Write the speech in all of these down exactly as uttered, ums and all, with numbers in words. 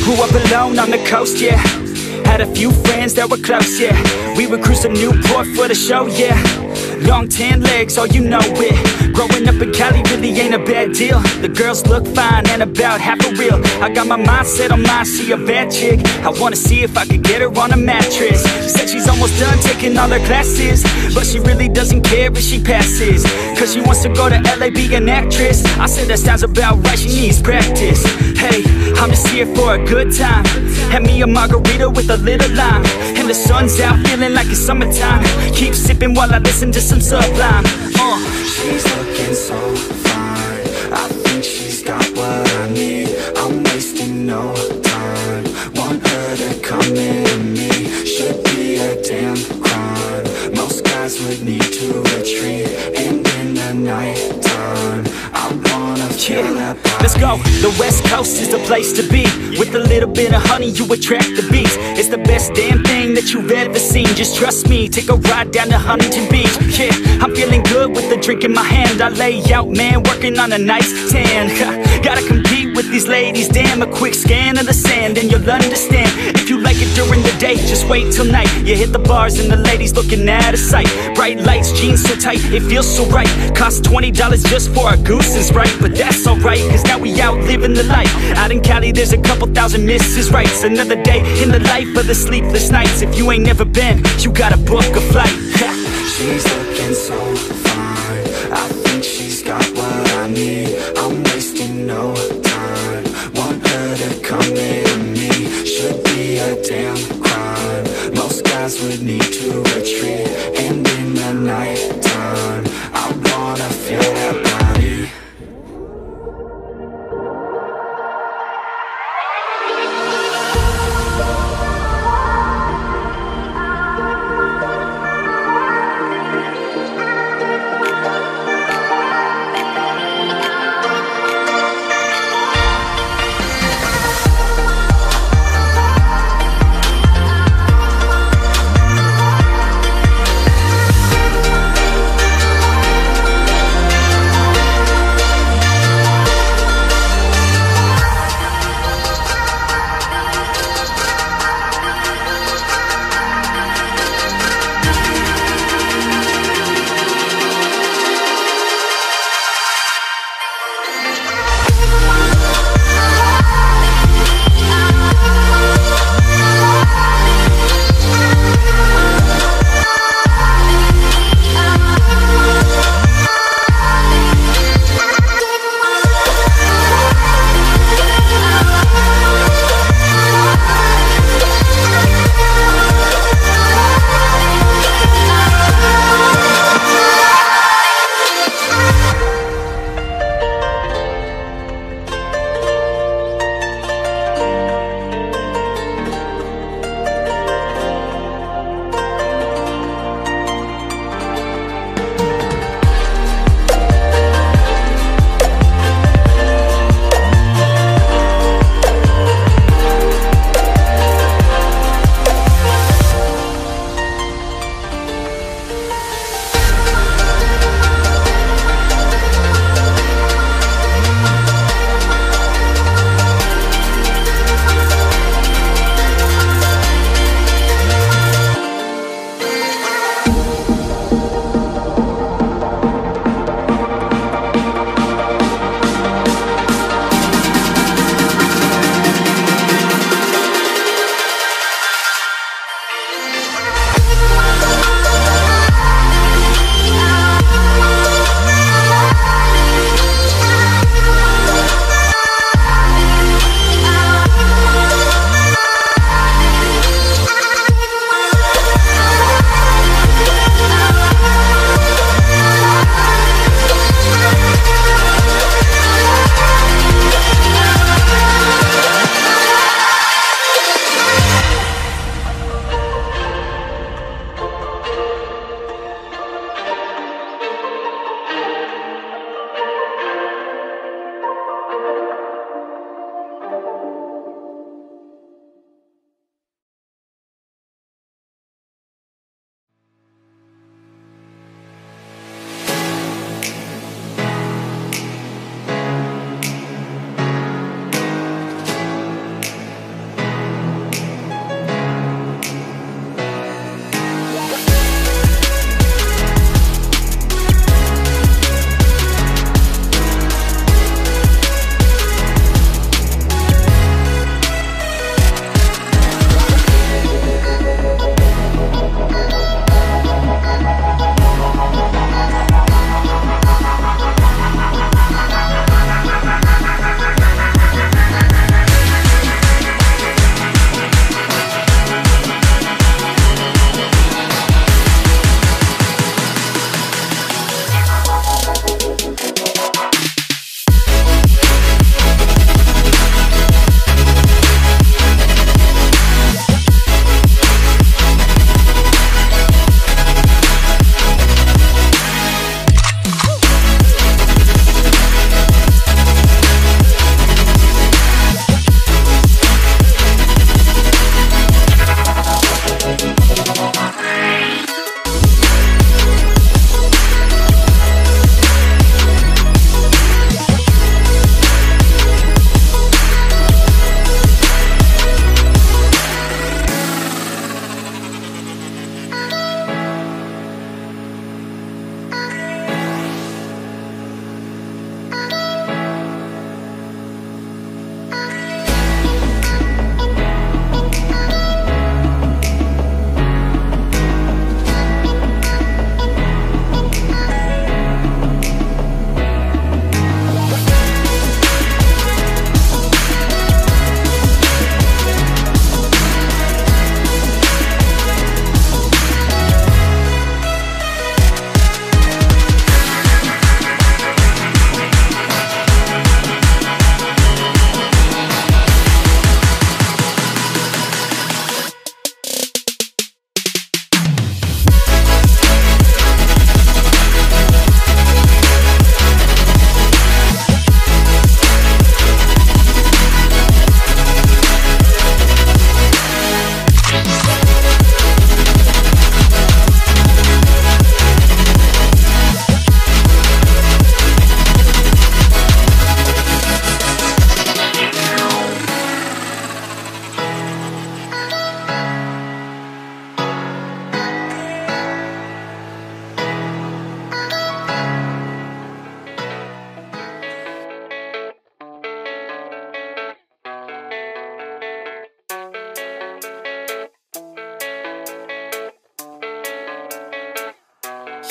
Grew up alone on the coast, yeah. Had a few friends that were close, yeah. We would cruise to Newport for the show, yeah. Long tan legs, oh you know it. Growing up in Cali really ain't a bad deal. The girls look fine and about half a real. I got my mindset on mine, she a bad chick. I wanna see if I could get her on a mattress. Said she's almost done taking all her classes, but she really doesn't care if she passes, cause she wants to go to L A, be an actress. I said that sounds about right, she needs practice. Hey, I'm just here for a good time. Had me a margarita with a little lime, and the sun's out feeling like it's summertime. Keep sipping while I listen to some Sublime. uh. She's looking so fine, I think she's got what I need. I'm wasting no time, want her to come into me. Should be a damn crime, most guys would need to retreat. And in the night time, I wanna feel that body. Let's go, the West Coast is the place to be. With a little bit of honey you attract the bees. It's the best damn thing that you've ever seen. Just trust me, take a ride down to Huntington Beach. Yeah, I'm feeling good with the drink in my hand. I lay out, man, working on a nice tan. Gotta compete with these ladies, damn. A quick scan of the sand and you'll understand. If you like it during the day, just wait till night. You hit the bars and the ladies looking out of sight. Bright lights, jeans so tight, it feels so right. Cost twenty dollars just for a goose and Sprite, but that's alright, cause now we out living the life. Out in Cali there's a couple thousand Missus Rights. Another day in the life of the sleepless nights. If you ain't never been, you gotta book a flight. She's looking so fine, I think she's got what I need. I'm wasting no time, want her to come into me. Should be a damn crime, most guys would need to retreat. And in the night time, I wanna feel that body.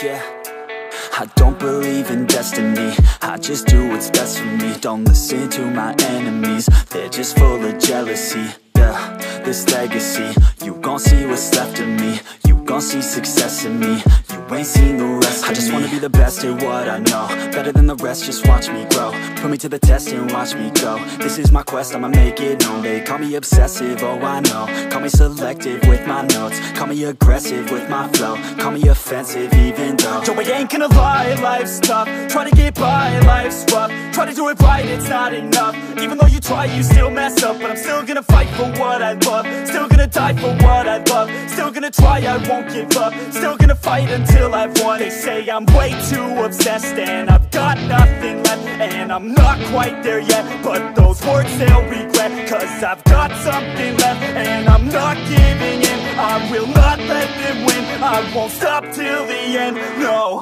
yeah. I don't believe in destiny, I just do what's best for me. Don't listen to my enemies, they're just full of jealousy. Yeah, this legacy, you gon' see what's left of me. You gon' see success in me, you ain't seen the rest of me. I just wanna be the best at what I know, better than the rest, just watch me grow. Put me to the test and watch me go. This is my quest, I'ma make it known. They call me obsessive, oh I know. Call me selective with my notes, call me aggressive with my flow. Call me offensive even though Joe, I ain't gonna lie, life's tough. Try to get by, life's rough. Try to do it right, it's not enough. Even though you try, you still mess up. But I'm still gonna fight for what I love, still gonna die for what I love. Still gonna try, I won't give up. Still gonna fight until I've won. They say I'm way too obsessed and I've got nothing left, and I'm not quite there yet, but those words they'll regret. Cause I've got something left and I'm not giving in. I will not let them win, I won't stop till the end, no.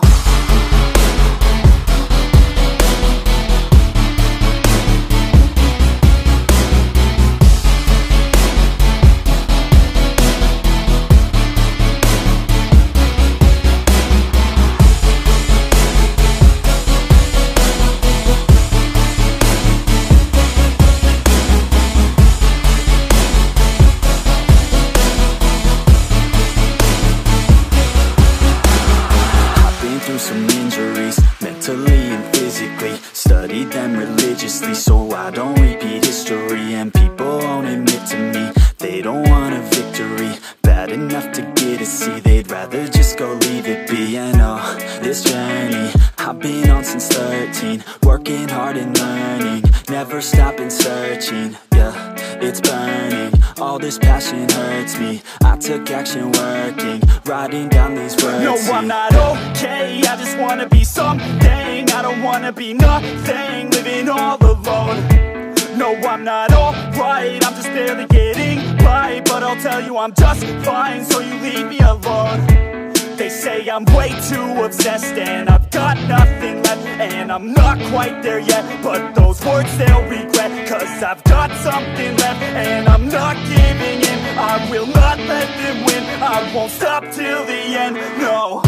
Some injuries, mentally and physically. Studied them religiously so I don't repeat history. And people won't admit to me they don't want a victory bad enough to get a C. They'd rather just go leave it be. I know this journey I've been on since thirteen, working hard and learning, never stopping searching. Yeah, it's burning, all this passion hurts me. I took action working, writing down these words. No, I'm not okay, I just wanna be something. I don't wanna be nothing, living all alone. No, I'm not alright, I'm just barely getting by. But I'll tell you I'm just fine, so you leave me alone. They say I'm way too obsessed and I've got nothing left, and I'm not quite there yet, but those words they'll regret. Cause I've got something left and I'm not giving in. I will not let them win, I won't stop till the end, no.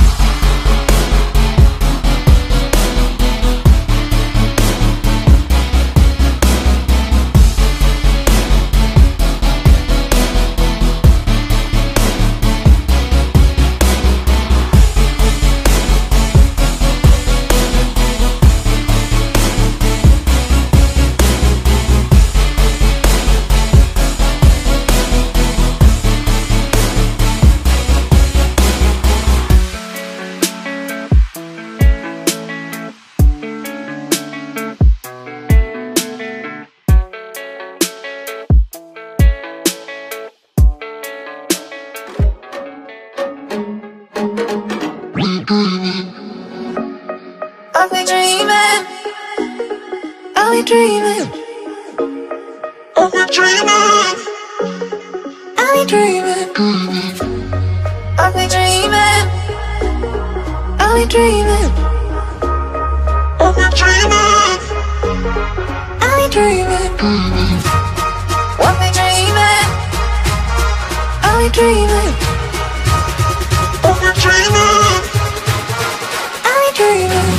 I'll be dreaming, I'll be dreaming, I'll be dreaming, I'll be dreaming, I'll be dreaming, I'll be dreaming, I'll be dreaming, I'll be dreaming, I'll be dreaming, I'll be dreaming, I'll be dreaming, I'll be dreaming.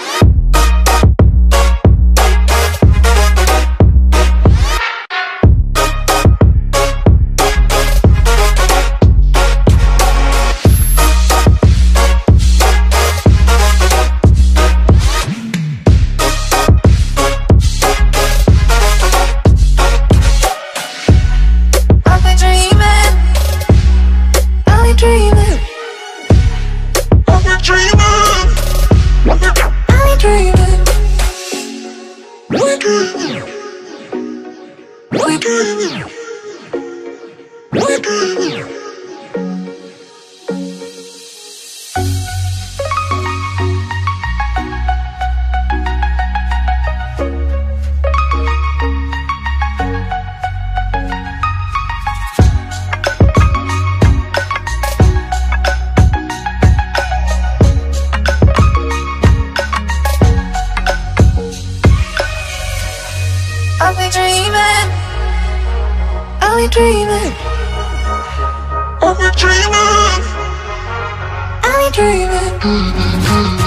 I'll be dreaming, I'll be dreaming, I'll be dreaming, I'll be we dreaming?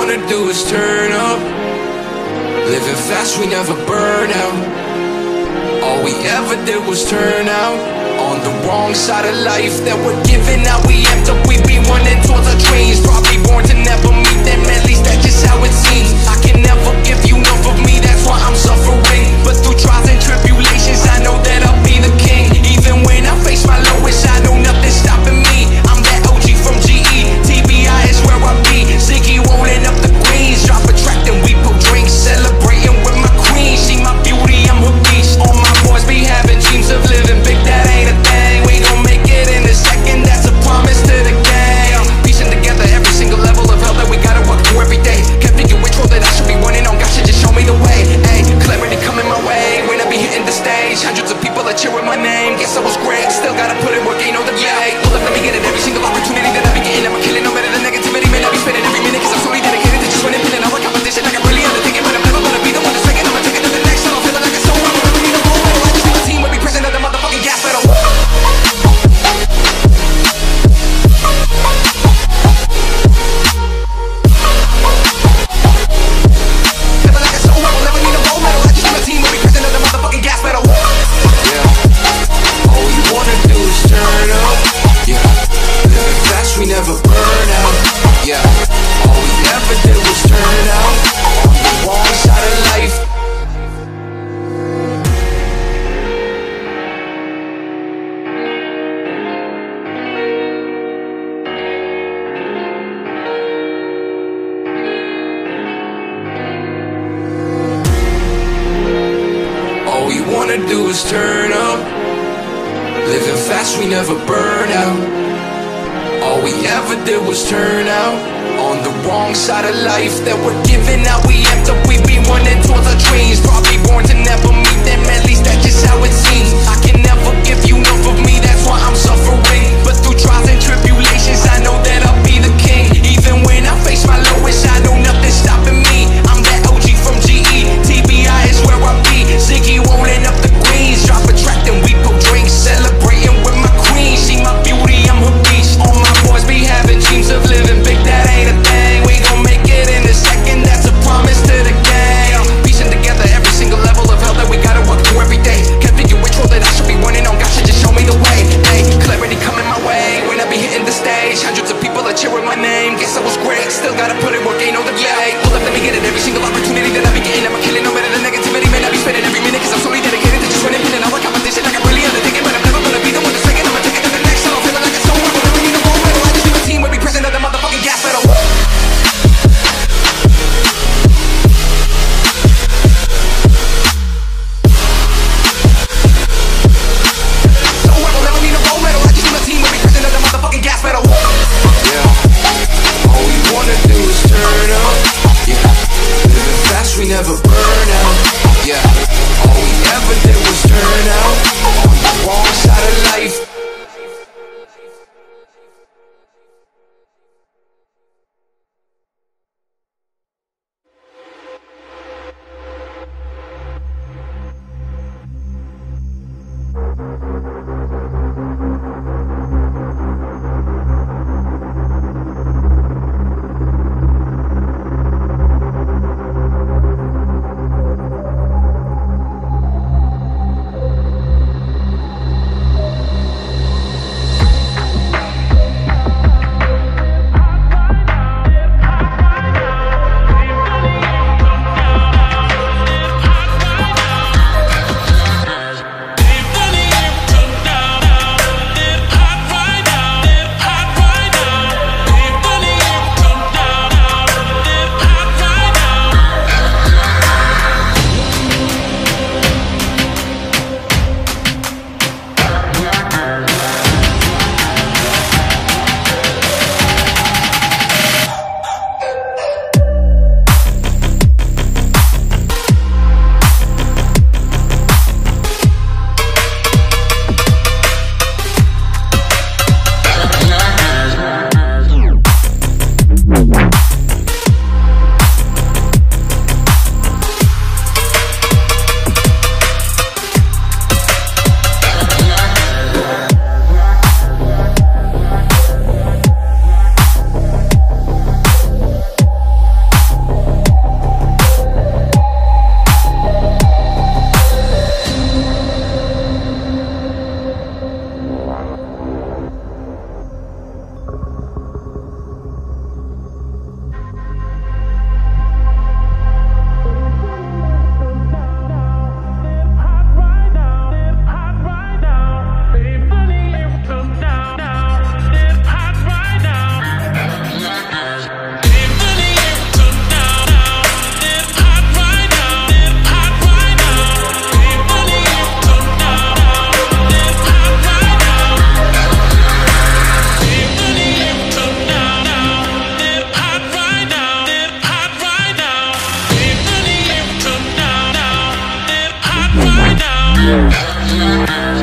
wanna do is turn up. Living fast, we never burn out. All we ever did was turn out on the wrong side of life that we're giving out. We amped up, we be running towards our dreams. Probably born to never meet them, at least that's just how it seems. I can never give you enough of me, that's why I'm suffering. But through trials and tribulations, I know that I'll be the king. Even when I face my lowest, I know nothing's stopping me. I'm that O G from G E, T B I is where I be. Ziggy rolling up the greens, drop a track then we pull drinks. Celebrating with my queen, she my beauty, I'm her beast. All my boys be having dreams of living big, that ain't a thing. We gon' make it in a second, that's a promise to the gang. Piecing together every single level of hell that we gotta walk through every day. Can't figure which road that I should be running on, God should just show me the way. Ayy, clarity coming my way when I be hitting the stage. Hundreds of people are cheering my name, guess I was great. Still gotta put in work, ain't no debate. Hold up, let me get it, every single opportunity that I be getting, I'ma kill it, no matter the negativity. Man, I be spending every minute, cause I'm solely dedicated to just winning, pinning out my competition like I'm really undertaking. But I'm never gonna be the one that's faking, I'ma take it to the next level. Feeling like it's so wrong, I need a goal medal. I just need a team where we pressing at the motherfucking gas pedal. We never burn out, yeah. All we ever did was turn out on the wrong side of life. All we wanna do is turn up. Living fast, we never burn out. All we ever did was turn out on the wrong side of life that we're giving out. We amped up, we be running towards our dreams. Probably born to never meet them, at least that's just how it seems. I can never give you enough of me, that's why I'm suffering. But through trials and tribulations, I know that I'll be the king. Even when I face my lowest, I know nothing's stopping me. I'm that O G from G E, T B I is where I be. Ziggy rolling up the greens, drop a track then we pull drinks. Celebrating with my queen, she my beauty, I'm her beast. All my boys be having dreams of living big, that ain't a thing. We gon' make it in a second, that's a promise to the gang. Piecing together every single level of hell that we gotta walk through every day. Can't figure which road that I should be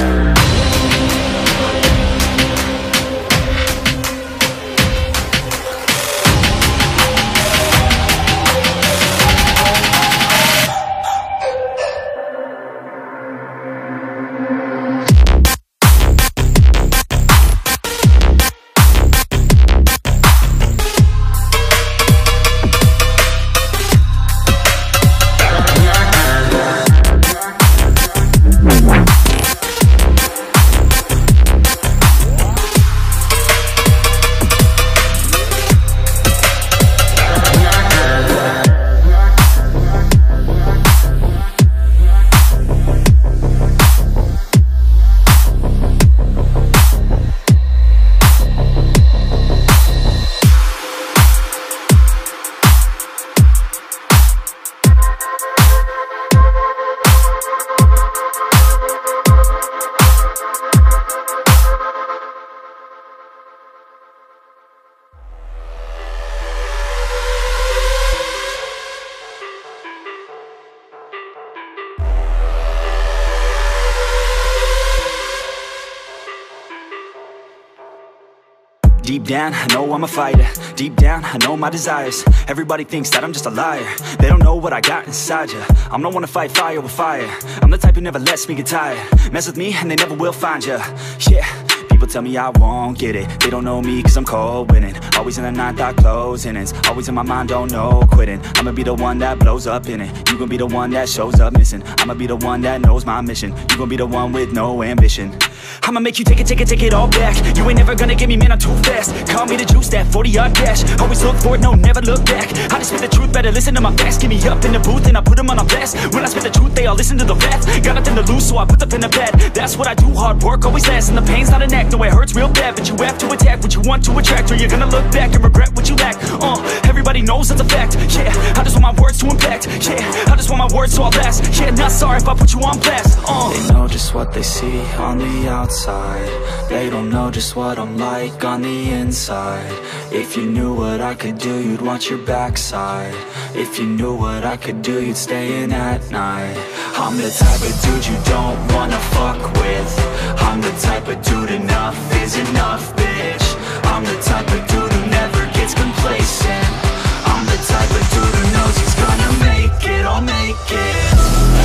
Deep down, I know I'm a fighter. Deep down, I know my desires. Everybody thinks that I'm just a liar. They don't know what I got inside ya. I'm the one to fight fire with fire. I'm the type who never lets me get tired. Mess with me and they never will find ya. Yeah. People tell me I won't get it. They don't know me cause I'm cold winning. Always in the ninth, I close innings. Always in my mind, don't know quitting. I'ma be the one that blows up in it. You gon' be the one that shows up missing. I'ma be the one that knows my mission. You gon' be the one with no ambition. I'ma make you take it, take it, take it all back. You ain't never gonna get me, man, I'm too fast. Call me the juice, that forty yard dash. Always look forward, no, never look back. I just spit the truth, better listen to my facts. Get me up in the booth and I put them on a blast. When I spit the truth, they all listen to the facts. Got nothing to lose, so I put the pen to bed. That's what I do, hard work always lasts. And the pain's not an act, no, it hurts real bad. But you have to attack what you want to attract, or you're gonna look back and regret what you lack. Uh, everybody knows that's a fact. Yeah, I just want my words to impact. Yeah, I just want my words to all last. Yeah, not sorry if I put you on blast. Uh. They know just what they see on the outside. They don't know just what I'm like on the inside. If you knew what I could do, you'd watch your backside. If you knew what I could do, you'd stay in at night. I'm the type of dude you don't wanna fuck with. I'm the type of dude enough is enough, bitch. I'm the type of dude who never gets complacent. I'm the type of dude who knows he's gonna make it, I'll make it.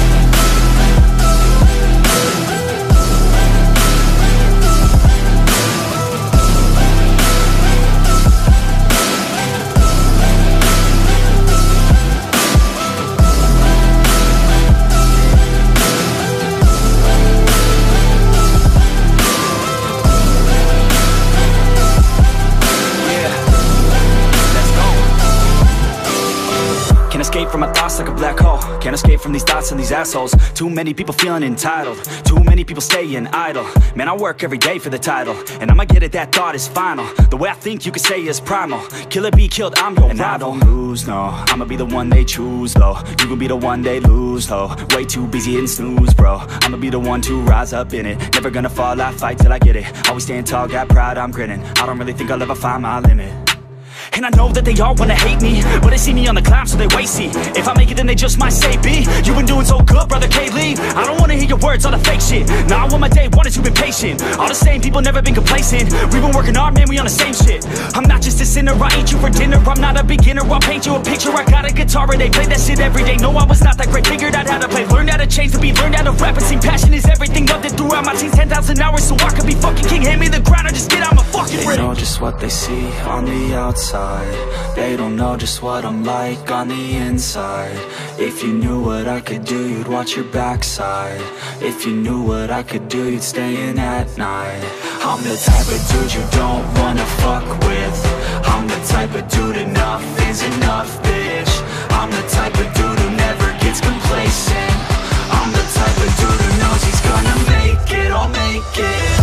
Escape from my thoughts like a black hole. Can't escape from these thoughts and these assholes. Too many people feeling entitled. Too many people staying idle. Man, I work every day for the title, and I'ma get it, that thought is final. The way I think you could say is primal. Kill it, be killed, I'm your and rival. I don't lose, no. I'ma be the one they choose, though. You gon' be the one they lose, though. Way too busy hitting snooze, bro. I'ma be the one to rise up in it. Never gonna fall, I fight till I get it. Always stand tall, got pride, I'm grinning. I don't really think I'll ever find my limit. And I know that they all wanna hate me, but they see me on the climb, so they wait, see. If I make it, then they just might say, B, you been doing so good, brother K-Lee. I don't wanna hear your words, all the fake shit. Now I want my day one is you've been patient. All the same people, never been complacent. We've been working hard, man, we on the same shit. I'm not just a sinner, I eat you for dinner. I'm not a beginner, I'll paint you a picture. I got a guitar and they play that shit every day. No, I was not that great, figured out how to play. Learned how to change the beat, learned how to rap and sing. Passion is everything, loved it throughout my teens. ten thousand hours so I could be fucking king. Hand me the ground, I just get out my fucking They know just what they see on the outside. They don't know just what I'm like on the inside. If you knew what I could do, you'd watch your backside. If you knew what I could do, you'd stay in at night. I'm the type of dude you don't wanna fuck with. I'm the type of dude enough is enough, bitch. I'm the type of dude who never gets complacent. I'm the type of dude who knows he's gonna make it, I'll make it.